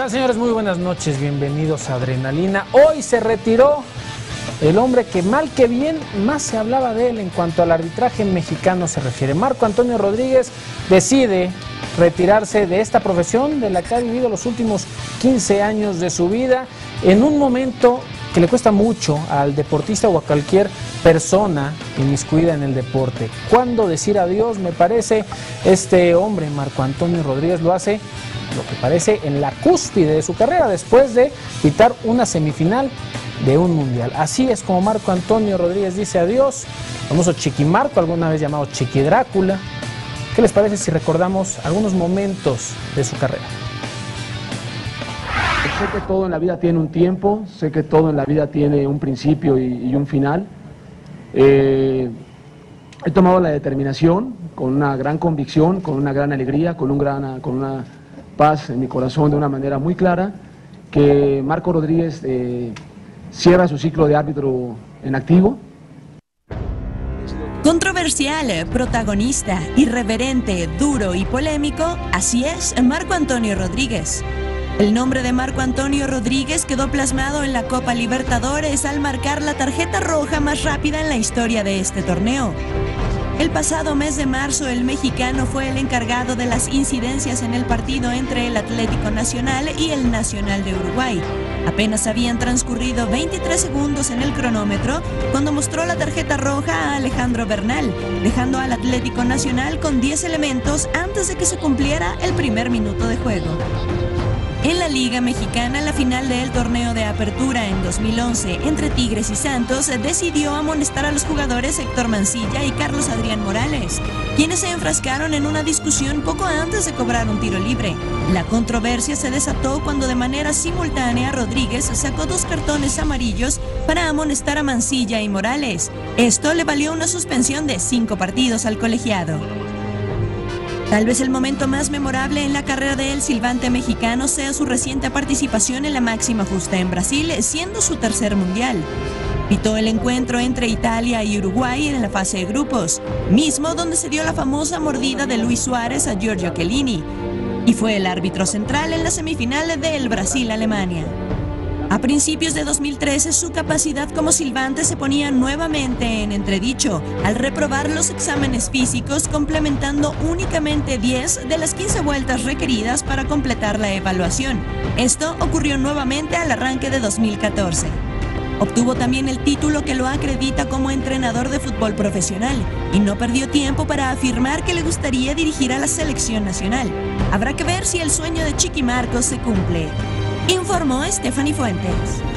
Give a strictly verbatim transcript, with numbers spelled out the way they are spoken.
tal, señores? Muy buenas noches, bienvenidos a Adrenalina. Hoy se retiró el hombre que mal que bien más se hablaba de él en cuanto al arbitraje mexicano se refiere. Marco Antonio Rodríguez decide retirarse de esta profesión de la que ha vivido los últimos quince años de su vida en un momento que le cuesta mucho al deportista o a cualquier persona inmiscuida en el deporte. ¿Cuándo decir adiós? Me parece este hombre, Marco Antonio Rodríguez, lo hace, lo que parece, en la cúspide de su carrera, después de quitar una semifinal de un mundial. Así es como Marco Antonio Rodríguez dice adiós, famoso Chiqui Marco, alguna vez llamado Chiqui Drácula. ¿Qué les parece si recordamos algunos momentos de su carrera? Sé que todo en la vida tiene un tiempo, sé que todo en la vida tiene un principio y, y un final. Eh, he tomado la determinación con una gran convicción, con una gran alegría, con, un gran, con una paz en mi corazón de una manera muy clara, que Marco Rodríguez eh, cierra su ciclo de árbitro en activo. Controversial, protagonista, irreverente, duro y polémico, así es Marco Antonio Rodríguez. El nombre de Marco Antonio Rodríguez quedó plasmado en la Copa Libertadores al marcar la tarjeta roja más rápida en la historia de este torneo. El pasado mes de marzo, el mexicano fue el encargado de las incidencias en el partido entre el Atlético Nacional y el Nacional de Uruguay. Apenas habían transcurrido veintitrés segundos en el cronómetro cuando mostró la tarjeta roja a Alejandro Bernal, dejando al Atlético Nacional con diez elementos antes de que se cumpliera el primer minuto de juego. En la Liga Mexicana, la final del torneo de apertura en dos mil once entre Tigres y Santos decidió amonestar a los jugadores Héctor Mancilla y Carlos Adrián Morales, quienes se enfrascaron en una discusión poco antes de cobrar un tiro libre. La controversia se desató cuando de manera simultánea Rodríguez sacó dos cartones amarillos para amonestar a Mancilla y Morales. Esto le valió una suspensión de cinco partidos al colegiado. Tal vez el momento más memorable en la carrera del silbante mexicano sea su reciente participación en la máxima justa en Brasil, siendo su tercer mundial. Pitó el encuentro entre Italia y Uruguay en la fase de grupos, mismo donde se dio la famosa mordida de Luis Suárez a Giorgio Chiellini, y fue el árbitro central en la semifinal del Brasil-Alemania. A principios de dos mil trece, su capacidad como silbante se ponía nuevamente en entredicho al reprobar los exámenes físicos, complementando únicamente diez de las quince vueltas requeridas para completar la evaluación. Esto ocurrió nuevamente al arranque de dos mil catorce. Obtuvo también el título que lo acredita como entrenador de fútbol profesional y no perdió tiempo para afirmar que le gustaría dirigir a la selección nacional. Habrá que ver si el sueño de Chiqui Marcos se cumple. Informó Stephanie Fuentes.